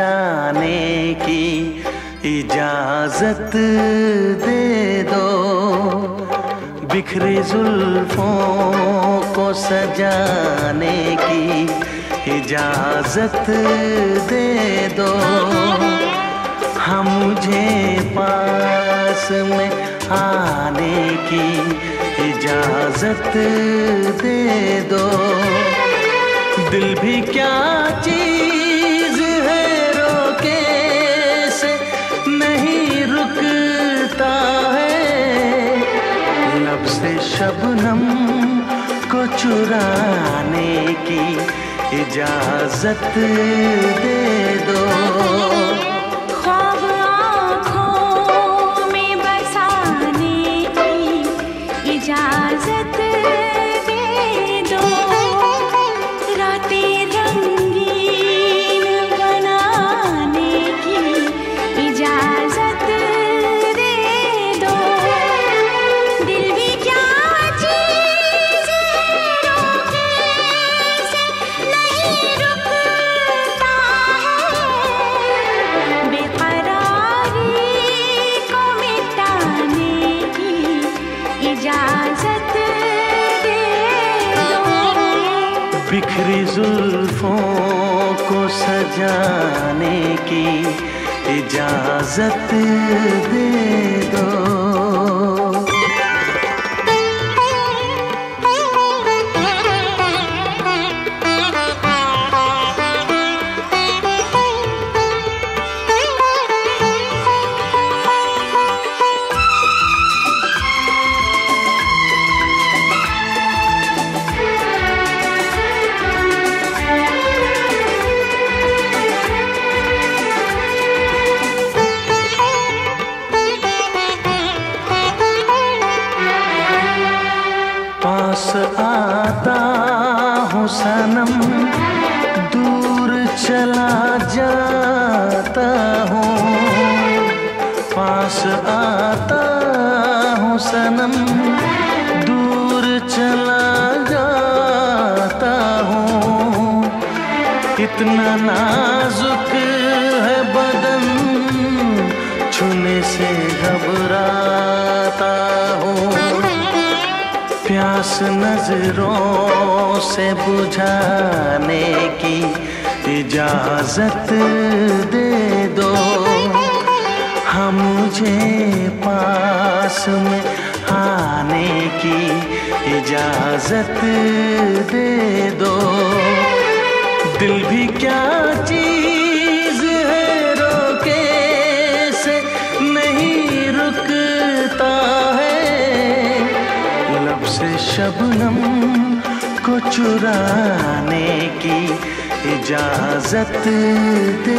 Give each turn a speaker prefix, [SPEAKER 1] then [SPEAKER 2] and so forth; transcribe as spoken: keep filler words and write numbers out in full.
[SPEAKER 1] जाने की इजाजत दे दो, बिखरी जुल्फों को सजाने की इजाजत दे दो। हाँ मुझे पास में आने की इजाजत दे दो। दिल भी क्या चीज है रोके से नहीं रुकता है, लब से शबनम को चुराने की इजाजत दे दो।
[SPEAKER 2] ख्वाब आँखों में बसाने की इजाजत दे दो, रातें रंगीन बनाने की इजाजत दे दो। दिल भी क्या चीज है रोके से नहीं रुकता है, बेकरारी को मिटाने की इजाजत दे दो।
[SPEAKER 1] बिखरी जुल्फों को सजाने की इजाजत दे दो। पास आता हूँ सनम, दूर चला जाता हूँ। पास आता हूँ सनम, दूर चला जाता हूँ। इतना नाजुक है बदन, छूने से घबराता हूँ। प्यास नजरों से बुझाने की इजाजत दे दो। हाँ मुझे पास में आने की इजाजत दे दो। दिल भी क्या चीज है रोके से नहीं रुकता है, लब से शबनम को चुराने की इजाजत दे